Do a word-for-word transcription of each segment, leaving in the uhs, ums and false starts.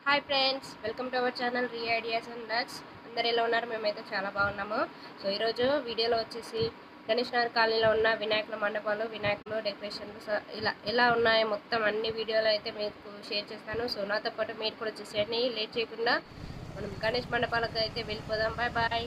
Hi friends, welcome to our channel re ideas and lux. అందరు ఎలా ఉన్నారు? మేమైతే చాలా బాగున్నాము. సో ఈరోజు వీడియోలో వచ్చేసి గణేష్ నగర్ కాలనీలో ఉన్న వినాయకుల మండపాలు, వినాయకులు డెకరేషన్లు ఇలా ఎలా ఉన్నాయో మొత్తం అన్ని వీడియోలు అయితే మీకు షేర్ చేస్తాను. సో నాతో పాటు మీరు కూడా చూసేయండి. లేట్ చేయకుండా మనం గణేష్ మండపాలకు అయితే వెళ్ళిపోదాం. Bye bye.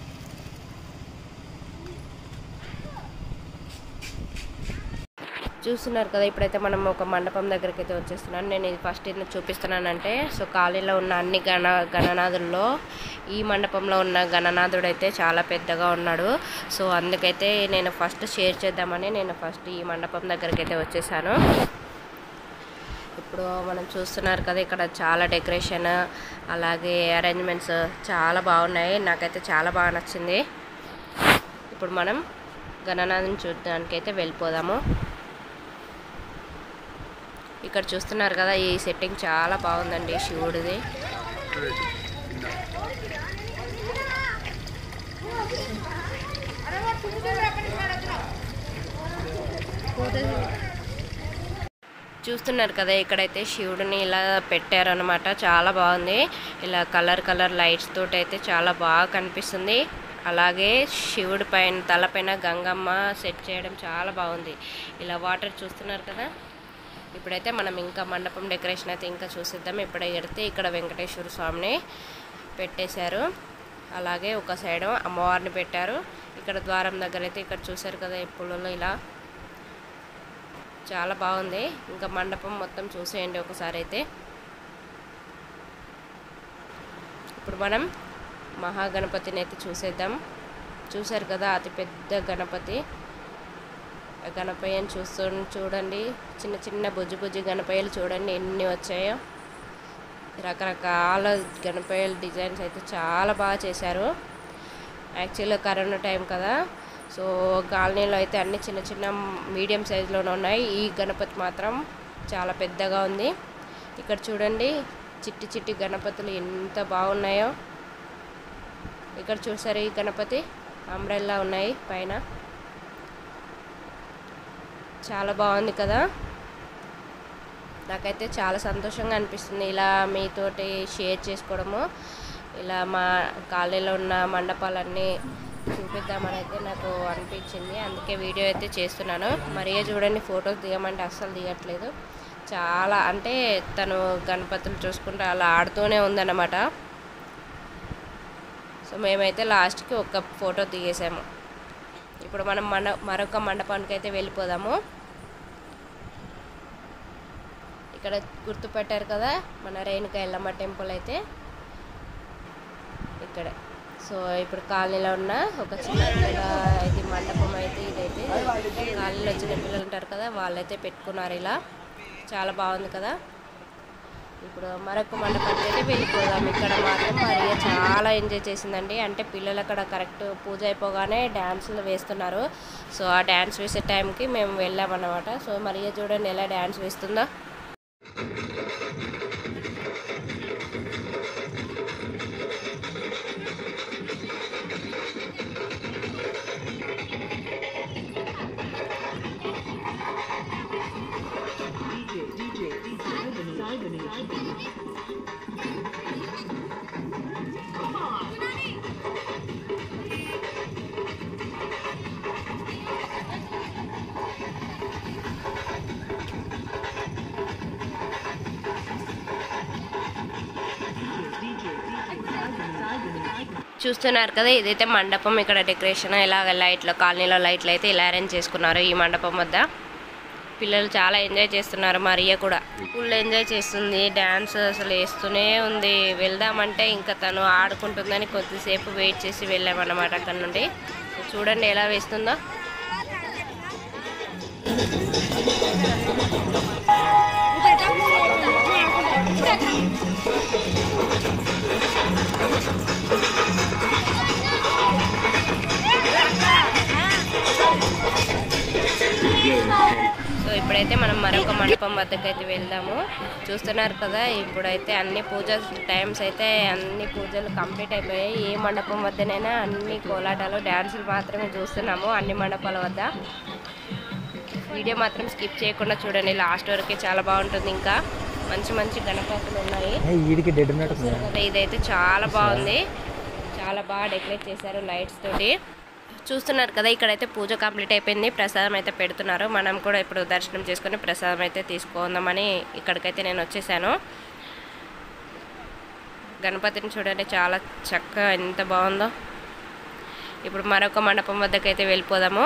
చూస్తున్నారు కదా, ఇప్పుడైతే మనం ఒక మండపం దగ్గరికి అయితే వచ్చేస్తున్నాను. నేను ఇది ఫస్ట్ ఎందుకు చూపిస్తున్నానంటే, సో కాలనీలో ఉన్న అన్ని గణ గణనాథుల్లో ఈ మండపంలో ఉన్న గణనాథుడు అయితే చాలా పెద్దగా ఉన్నాడు. సో అందుకైతే నేను ఫస్ట్ షేర్ చేద్దామని నేను ఫస్ట్ ఈ మండపం దగ్గరికి అయితే వచ్చేసాను. ఇప్పుడు మనం చూస్తున్నారు కదా, ఇక్కడ చాలా డెకరేషన్ అలాగే అరేంజ్మెంట్స్ చాలా బాగున్నాయి. నాకైతే చాలా బాగా నచ్చింది. ఇప్పుడు మనం గణనాథుని చూడడానికి అయితే వెళ్ళిపోదాము. ఇక్కడ చూస్తున్నారు కదా, ఈ సెట్టింగ్ చాలా బాగుందండి శివుడిది. చూస్తున్నారు కదా, ఇక్కడైతే శివుడిని ఇలా పెట్టారనమాట. చాలా బాగుంది. ఇలా కలర్ కలర్ లైట్స్ తోటి అయితే చాలా బాగా కనిపిస్తుంది. అలాగే శివుడి పైన తలపైన గంగమ్మ సెట్ చేయడం చాలా బాగుంది. ఇలా వాటర్ చూస్తున్నారు కదా. ఇప్పుడైతే మనం ఇంకా మండపం డెకరేషన్ అయితే ఇంకా చూసిద్దాం. ఇప్పుడు ఎడితే ఇక్కడ వెంకటేశ్వర స్వామిని పెట్టేశారు. అలాగే ఒక సైడ్ అమ్మవారిని పెట్టారు. ఇక్కడ ద్వారం దగ్గర అయితే ఇక్కడ చూసారు కదా, పుల్లలు ఇలా చాలా బాగుంది. ఇంకా మండపం మొత్తం చూసేయండి ఒకసారి అయితే. ఇప్పుడు మనం మహాగణపతిని అయితే చూసేద్దాం. చూసారు కదా, అతి పెద్ద గణపతి. గణపయ్యను చూస్తూ చూడండి, చిన్న చిన్న బుజ్జి బుజ్జి గణపయ్యలు చూడండి ఎన్ని వచ్చాయో. రకరకాల గణపయ్యల డిజైన్స్ అయితే చాలా బాగా చేశారు. యాక్చువల్గా కరోనా టైం కదా, సో కాలనీలో అయితే అన్ని చిన్న చిన్న మీడియం సైజులోనే ఉన్నాయి. ఈ గణపతి మాత్రం చాలా పెద్దగా ఉంది. ఇక్కడ చూడండి, చిట్టి చిట్టి గణపతులు ఎంత బాగున్నాయో. ఇక్కడ చూసారు, ఈ గణపతి అంబ్రెల్లా ఉన్నాయి పైన. చాలా బాగుంది కదా. నాకైతే చాలా సంతోషంగా అనిపిస్తుంది ఇలా మీతోటి షేర్ చేసుకోవడము. ఇలా మా కాలనీలో ఉన్న మండపాలన్నీ చూపిద్దామని అయితే నాకు అనిపించింది. అందుకే వీడియో అయితే చేస్తున్నాను. మరియే చూడండి, ఫొటోస్ దిగమంటే అస్సలు దిగట్లేదు. చాలా అంటే తను గణపతులు చూసుకుంటూ అలా ఆడుతూనే ఉందన్నమాట. సో మేమైతే లాస్ట్కి ఒక ఫోటో దిగేసాము. ఇప్పుడు మనం మన మరొక మండపానికి అయితే వెళ్ళిపోదాము. ఇక్కడ గుర్తుపెట్టారు కదా, మన రేణుక ఎల్లమ్మ టెంపుల్ అయితే ఇక్కడ. సో ఇప్పుడు కాలనీలో ఉన్న ఒక చిన్న పిల్లల ఇది మండపం అయితే ఇదైతే కాలనీలో చిన్న పిల్లలు ఉంటారు కదా, వాళ్ళైతే పెట్టుకున్నారు ఇలా. చాలా బాగుంది కదా. ఇప్పుడు మరొక మండపానికి అయితే వెళ్ళిపోదాం. ఇక్కడ మాత్రం మరియా చాలా ఎంజాయ్ చేసిందండి. అంటే పిల్లలు అక్కడ కరెక్ట్ పూజ అయిపోగానే డ్యాన్సులు వేస్తున్నారు. సో ఆ డ్యాన్స్ వేసే టైంకి మేము వెళ్ళామన్నమాట. సో మరియా చూడండి ఎలా డ్యాన్స్ వేస్తుందో. చూస్తున్నారు కదా, ఇదైతే మండపం. ఇక్కడ డెకరేషన్ ఇలాగ లైట్లు, కాలనీలో లైట్లు అయితే ఇలా అరేంజ్ చేసుకున్నారు ఈ మండపం వద్ద. పిల్లలు చాలా ఎంజాయ్ చేస్తున్నారు. మరియా కూడా ఫుల్ ఎంజాయ్ చేస్తుంది. డ్యాన్స్ అసలు వేస్తూనే ఉంది. వెళ్దామంటే ఇంకా తను ఆడుకుంటుందని కొద్దిసేపు వెయిట్ చేసి వెళ్ళామన్నమాట అక్కడ నుండి. చూడండి ఎలా వేస్తుందో. సో ఇప్పుడైతే మనం మరొక మండపం వద్దకు అయితే వెళ్దాము. చూస్తున్నారు కదా, ఇప్పుడైతే అన్ని పూజ టైమ్స్ అయితే అన్ని పూజలు కంప్లీట్ అయిపోయాయి. ఏ మండపం వద్దనైనా అన్ని కోలాటాలు డ్యాన్సులు మాత్రమే చూస్తున్నాము అన్ని మండపాల వద్ద. వీడియో మాత్రం స్కిప్ చేయకుండా చూడండి, లాస్ట్ వరకు చాలా బాగుంటుంది. ఇంకా మంచి మంచి గణపతులు ఉన్నాయి. ఇదైతే చాలా బాగుంది, చాలా బాగా డెకరేట్ చేశారు లైట్స్ తోటి. చూస్తున్నారు కదా, ఇక్కడైతే పూజ కంప్లీట్ అయిపోయింది. ప్రసాదం అయితే పెడుతున్నారు. మనం కూడా ఇప్పుడు దర్శనం చేసుకొని ప్రసాదం అయితే తీసుకుందామని ఇక్కడికైతే నేను వచ్చేసాను. గణపతిని చూడండి, చాలా చక్కగా ఎంత బాగుందో. ఇప్పుడు మరొక మండపం వద్దకైతే వెళ్ళిపోదాము.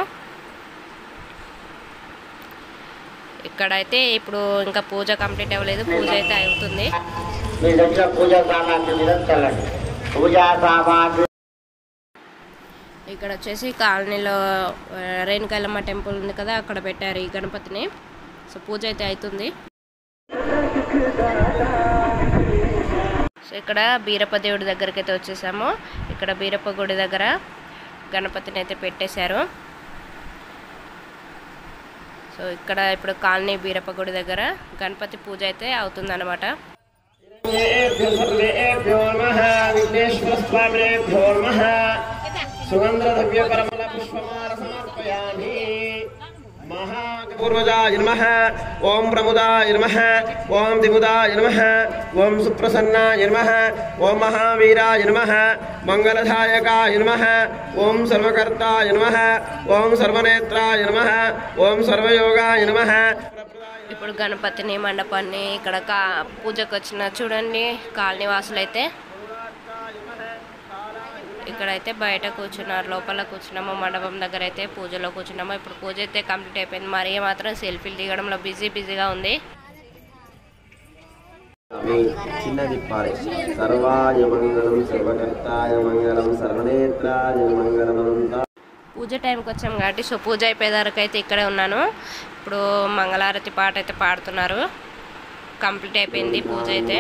ఇక్కడైతే ఇప్పుడు ఇంకా పూజ కంప్లీట్ అవ్వలేదు, పూజ అయితే అవుతుంది. ఇక్కడ వచ్చేసి కాలనీలో రేణుకాయలమ్మ టెంపుల్ ఉంది కదా, అక్కడ పెట్టారు ఈ గణపతిని. సో పూజ అయితే అవుతుంది. సో ఇక్కడ బీరప్ప దేవుడి దగ్గరికి అయితే వచ్చేసాము. ఇక్కడ బీరప్ప గుడి దగ్గర గణపతిని అయితే పెట్టేశారు. సో ఇక్కడ ఇప్పుడు కాలనీ బీరప్ప గుడి దగ్గర గణపతి పూజ అయితే అవుతుంది అన్నమాట. పూర్వజాయ నమః. ఓం ప్రముదాయ నమః. ఓం దిముదాయ నమః. ఓం సుప్రసన్నాయ నమః. ఓం మహావీరాయ నమః. మంగళదాయకాయ నమః. ఓం సర్వకర్తాయ నమః. ఓం సర్వనేత్రాయ నమః. ఓం సర్వయోగాయ నమః. ఇప్పుడు గణపతిని మండపాన్ని ఇక్కడ కా పూజకు వచ్చిన చూడండి కాలనీ వాసులు అయితే ఇక్కడైతే బయట కూర్చున్నారు, లోపల కూర్చున్నాము. మండపం దగ్గర అయితే పూజలో కూర్చున్నాము. ఇప్పుడు పూజ అయితే కంప్లీట్ అయిపోయింది. మరి మాత్రం సెల్ఫీలు దిగడంలో బిజీ బిజీగా ఉంది. చిన్నది సర్వాయ మంగళం సర్వకర్తాయ మంగళం సర్వనేత్రాయ మంగళం. పూజ టైంకి వచ్చాం కాబట్టి సో పూజ అయిపోయేదానికి అయితే ఇక్కడే ఉన్నాను. ఇప్పుడు మంగళారతి పాట అయితే పాడుతున్నారు. కంప్లీట్ అయిపోయింది పూజ అయితే.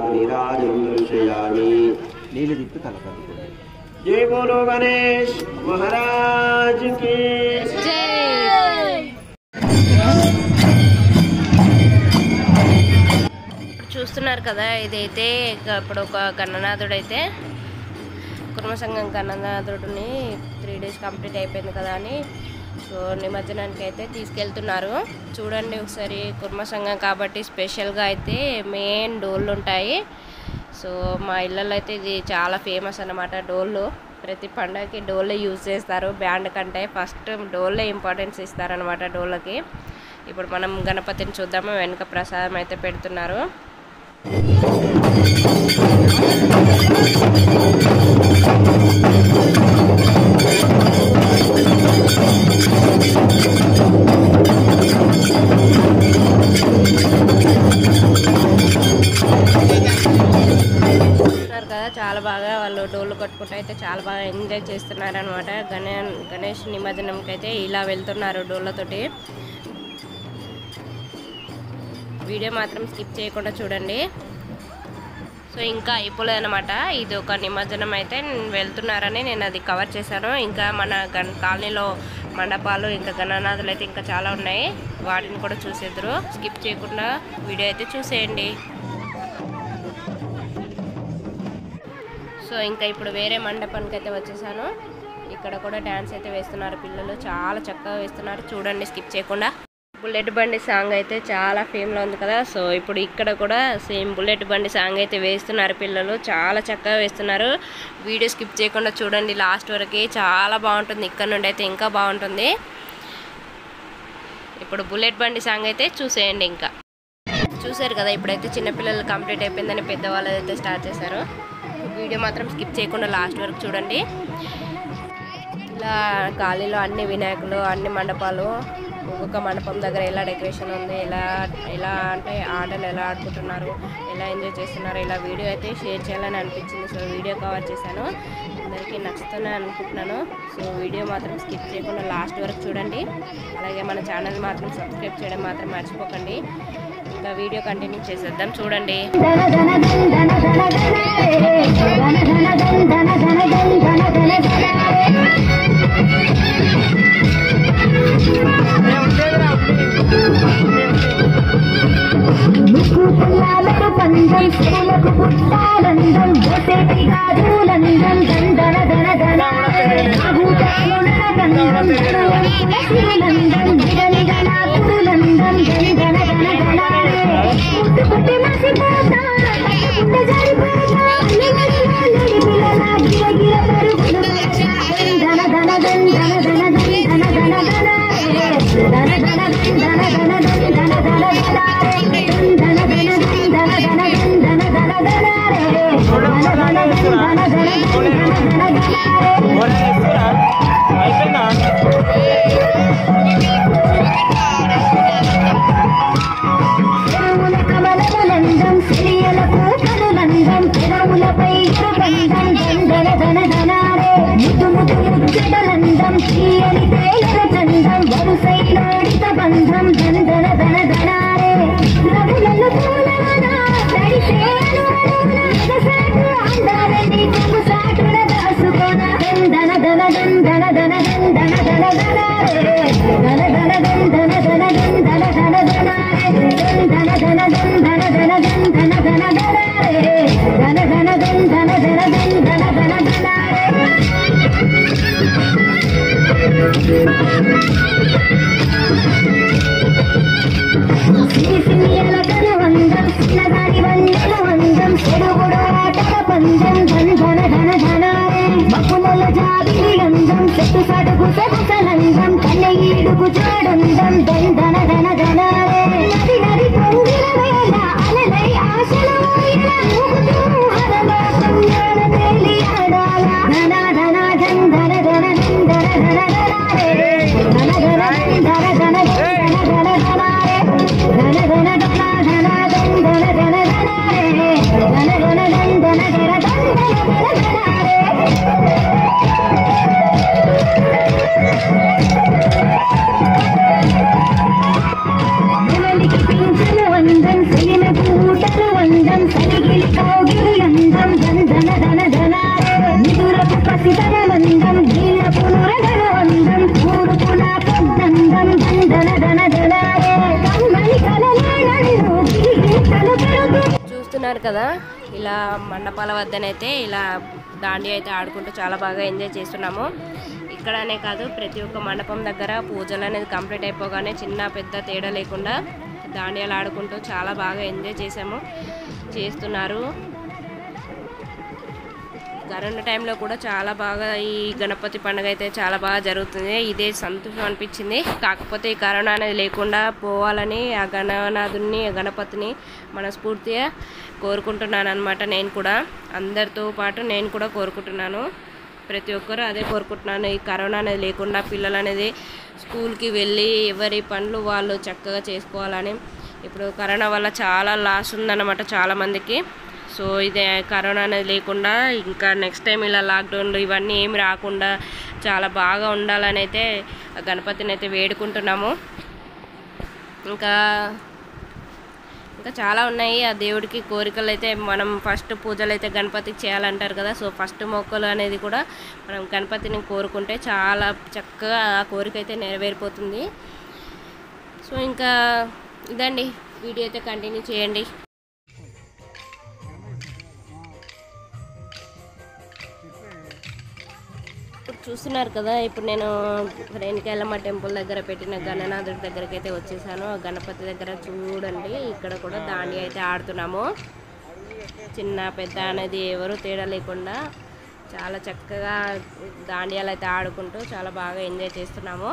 జై బోలో గణేష్ మహారాజ్ కి జై. చూస్తున్నారు కదా, ఇదైతే ఇప్పుడు ఒక గణనాథుడు అయితే కుర్మ సంఘం గణనాథుడిని త్రీ డేస్ కంప్లీట్ అయిపోయింది కదా అని సో నిమజ్జనానికి అయితే తీసుకెళ్తున్నారు. చూడండి ఒకసారి, కుర్మ సంఘం కాబట్టి స్పెషల్గా అయితే మెయిన్ డోళ్ళు ఉంటాయి. సో మా ఇళ్ళల్లో అయితే ఇది చాలా ఫేమస్ అన్నమాట. డోళ్ళు ప్రతి పండగకి డోళ్ళే యూజ్ చేస్తారు. బ్యాండ్ కంటే ఫస్ట్ డోళ్ళే ఇంపార్టెన్స్ ఇస్తారనమాట డోళ్ళకి. ఇప్పుడు మనం గణపతిని చూద్దాము. వెనుక ప్రసాదం అయితే పెడుతున్నారు. కదా చాలా బాగా వాళ్ళు డోళ్ళు కొట్టుకుంటూ అయితే చాలా బాగా ఎంజాయ్ చేస్తున్నారు అనమాట. గణే గణేష్ నిమజ్జనంకి అయితే ఇలా వెళ్తున్నారు డోళ్ళతోటి. వీడియో మాత్రం స్కిప్ చేయకుండా చూడండి. సో ఇంకా అయిపోలేదు అనమాట. ఇది ఒక నిమజ్జనం అయితే వెళ్తున్నారని నేను అది కవర్ చేశాను. ఇంకా మన గణ కాలనీలో మండపాలు ఇంకా గణనాథులు అయితే ఇంకా చాలా ఉన్నాయి, వాటిని కూడా చూసేద్దరు. స్కిప్ చేయకుండా వీడియో అయితే చూసేయండి. సో ఇంకా ఇప్పుడు వేరే మండపానికి అయితే వచ్చేసాను. ఇక్కడ కూడా డ్యాన్స్ అయితే వేస్తున్నారు పిల్లలు, చాలా చక్కగా వేస్తున్నారు. చూడండి స్కిప్ చేయకుండా. బుల్లెట్ బండి సాంగ్ అయితే చాలా ఫేమ్లో ఉంది కదా. సో ఇప్పుడు ఇక్కడ కూడా సేమ్ బుల్లెట్ బండి సాంగ్ అయితే వేస్తున్నారు పిల్లలు, చాలా చక్కగా వేస్తున్నారు. వీడియో స్కిప్ చేయకుండా చూడండి లాస్ట్ వరకు, చాలా బాగుంటుంది. ఇక్కడ నుండి అయితే ఇంకా బాగుంటుంది. ఇప్పుడు బుల్లెట్ బండి సాంగ్ అయితే చూసేయండి. ఇంకా చూసారు కదా, ఇప్పుడైతే చిన్నపిల్లలు కంప్లీట్ అయిపోయిందని పెద్దవాళ్ళు అయితే స్టార్ట్ చేశారు. వీడియో మాత్రం స్కిప్ చేయకుండా లాస్ట్ వరకు చూడండి. ఇలా ఖాళీలో అన్ని వినాయకులు, అన్ని మండపాలు, ఒక్కొక్క మండపం దగ్గర ఎలా డెకరేషన్ ఉంది, ఎలా ఎలా అంటే ఆటలు ఎలా ఆడుకుంటున్నారు, ఎలా ఎంజాయ్ చేస్తున్నారు, ఇలా వీడియో అయితే షేర్ చేయాలని అనిపించింది. సో వీడియో కవర్ చేశాను. అందరికీ నచ్చుతుందని అనుకుంటున్నాను. సో వీడియో మాత్రం స్కిప్ చేయకుండా లాస్ట్ వరకు చూడండి. అలాగే మన ఛానల్ మాత్రం సబ్స్క్రైబ్ చేయడం మాత్రం మర్చిపోకండి. ఇంకా వీడియో కంటిన్యూ చేసేద్దాం, చూడండి. చూస్తున్నారు కదా ఇలా మండపాల వద్దనైతే ఇలా దాండియా అయితే ఆడుకుంటూ చాలా బాగా ఎంజాయ్ చేస్తున్నాము. ఇక్కడనే కాదు ప్రతి ఒక్క మండపం దగ్గర పూజలు అనేది కంప్లీట్ అయిపోగానే చిన్న పెద్ద తేడా లేకుండా దాండియాలు ఆడుకుంటూ చాలా బాగా ఎంజాయ్ చేసాము చేస్తున్నారు. కరోనా టైంలో కూడా చాలా బాగా ఈ గణపతి పండుగ అయితే చాలా బాగా జరుగుతుంది. ఇదే సంతోషం అనిపించింది. కాకపోతే ఈ కరోనా అనేది లేకుండా పోవాలని ఆ గణనాథుని గణపతిని మనస్ఫూర్తిగా కోరుకుంటున్నాను అనమాట. నేను కూడా అందరితో పాటు నేను కూడా కోరుకుంటున్నాను. ప్రతి ఒక్కరూ అదే కోరుకుంటున్నాను. ఈ కరోనా అనేది లేకుండా పిల్లలు అనేది స్కూల్కి వెళ్ళి ఎవరి పనులు వాళ్ళు చక్కగా చేసుకోవాలని. ఇప్పుడు కరోనా వల్ల చాలా లాస్ ఉందన్నమాట చాలామందికి. సో ఇదే కరోనా అనేది లేకుండా ఇంకా నెక్స్ట్ టైం ఇలా లాక్డౌన్లు ఇవన్నీ ఏమి రాకుండా చాలా బాగా ఉండాలని అయితే గణపతిని అయితే వేడుకుంటున్నాము. ఇంకా ఇంకా చాలా ఉన్నాయి ఆ దేవుడికి కోరికలు అయితే. మనం ఫస్ట్ పూజలు అయితే గణపతికి చేయాలంటారు కదా. సో ఫస్ట్ మొక్కలు అనేది కూడా మనం గణపతిని కోరుకుంటే చాలా చక్కగా ఆ కోరిక అయితే నెరవేరిపోతుంది. సో ఇంకా ఇదండి వీడియో అయితే కంటిన్యూ చేయండి. ఇప్పుడు చూస్తున్నారు కదా, ఇప్పుడు నేను రేణుకాయలమ్మ టెంపుల్ దగ్గర పెట్టిన గణనాథుడి దగ్గరికి అయితే వచ్చేసాను. గణపతి దగ్గర చూడండి ఇక్కడ కూడా దాండియా అయితే ఆడుతున్నాము. చిన్న పెద్ద అనేది ఎవరు తేడా లేకుండా చాలా చక్కగా దాండియాలు అయితే ఆడుకుంటూ చాలా బాగా ఎంజాయ్ చేస్తున్నాము.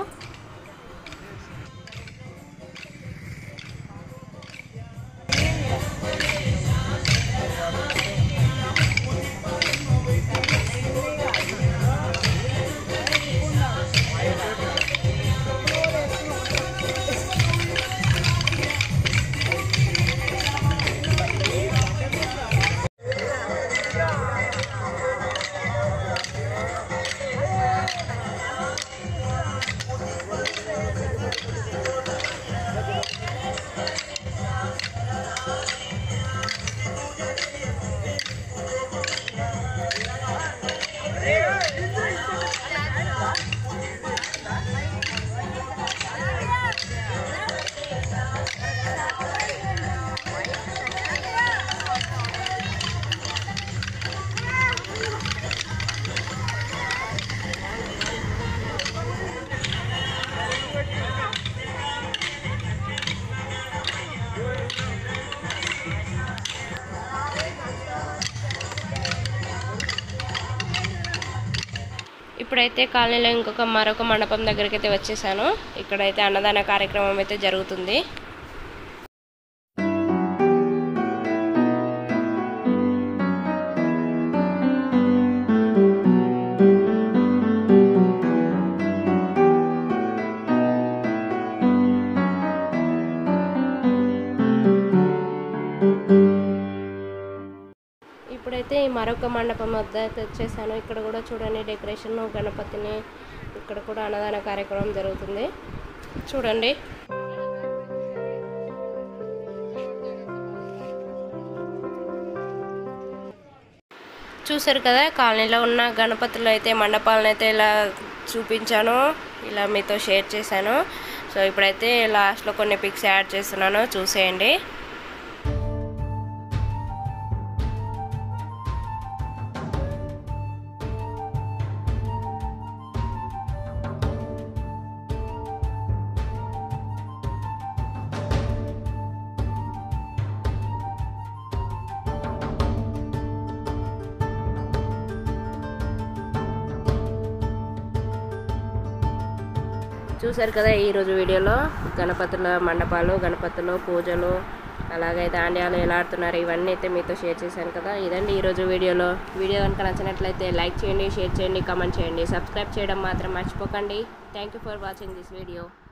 ఇప్పుడైతే కాలనీలో ఇంకొక మరొక మండపం దగ్గరికి అయితే వచ్చేసాను. ఇక్కడైతే అన్నదాన కార్యక్రమం అయితే జరుగుతుంది. ఇప్పుడైతే మరొక మండపం వద్ద అయితే వచ్చేసాను. ఇక్కడ కూడా చూడండి డెకరేషన్, గణపతిని, ఇక్కడ కూడా అన్నదాన కార్యక్రమం జరుగుతుంది చూడండి. చూసారు కదా, కాలనీలో ఉన్న గణపతులు అయితే మండపాలను అయితే ఇలా చూపించాను, ఇలా మీతో షేర్ చేశాను. సో ఇప్పుడైతే లాస్ట్లో కొన్ని పిక్స్ యాడ్ చేస్తున్నాను, చూసేయండి. చూసారు కదా, ఈరోజు వీడియోలో గణపతుల మండపాలు, గణపతులు పూజలు, అలాగే దాండ్యాలు ఎలా ఆడుతున్నారు ఇవన్నీ అయితే మీతో షేర్ చేశాను కదా. ఇదండి ఈరోజు వీడియోలో. వీడియో కనుక నచ్చినట్లయితే లైక్ చేయండి, షేర్ చేయండి, కామెంట్ చేయండి, సబ్స్క్రైబ్ చేయడం మాత్రం మర్చిపోకండి. Thank you for watching this video.